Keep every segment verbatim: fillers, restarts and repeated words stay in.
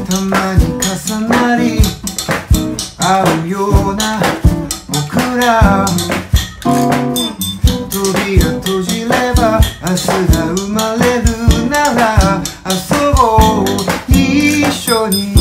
たまに重なり合うような僕ら、扉閉じれば明日が生まれるなら遊ぼう一緒に。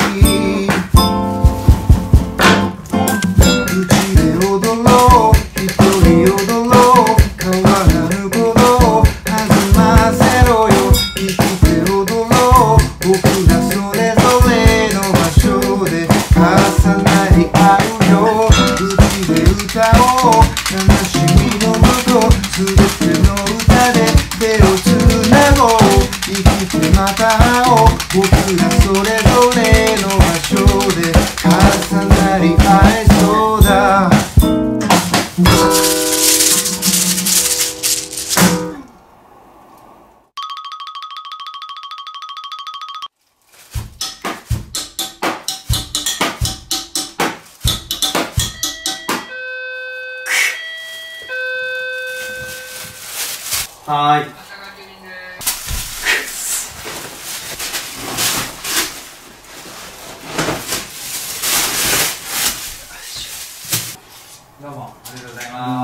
口で踊ろう一人踊ろう変わらぬことを弾ませろよ。生きて踊ろう僕らそれぞれの場所で重なり合うよ。口で歌おう悲しみのむとすべての歌で手をつなごう。生きてまた会おう僕らそれぞれの場所で重なり合えそうだ。 はーい。どうもありがとうございます。